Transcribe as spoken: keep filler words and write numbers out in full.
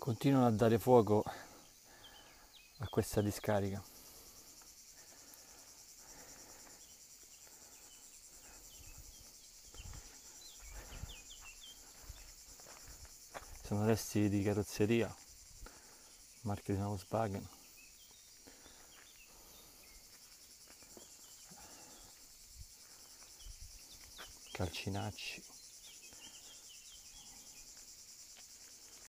continuano a dare fuoco a questa discarica. Sono resti di carrozzeria, marchio di una Volkswagen. Calcinacci.